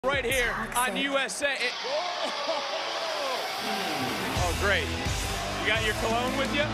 Right here on USA. Oh, great. You got your cologne with you?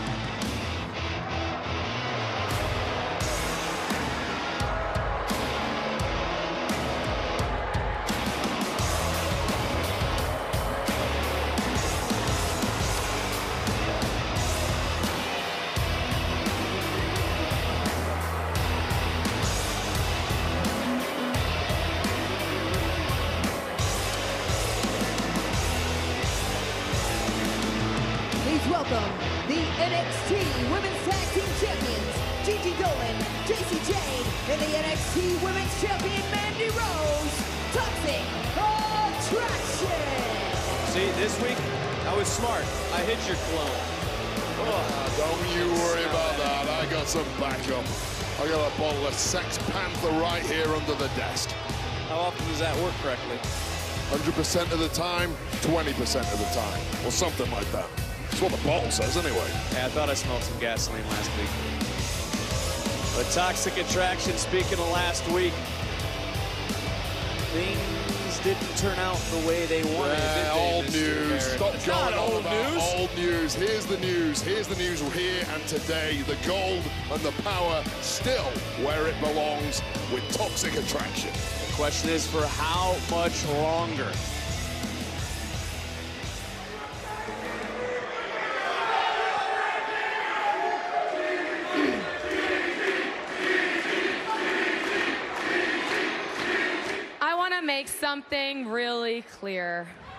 Please welcome the NXT Women's Tag Team Champions, Gigi Dolan, Jacy Jayne, and the NXT Women's Champion, Mandy Rose, Toxic Attraction. See, this week, I was smart. I hit your cologne. Don't you worry about that. I got some backup. I got a bottle of Sex Panther right here under the desk. How often does that work correctly? 100% of the time, 20% of the time, or something like that. That's what the bottle says anyway. Yeah, I thought I smelled some gasoline last week. But Toxic Attraction, speaking of last week, things didn't turn out the way they wanted. Yeah, old news. Stop It's going not on old about news. old news. Here's the news. Here's the news here and today. The gold and the power still where it belongs with Toxic Attraction. The question is, for how much longer? I want to make something really clear.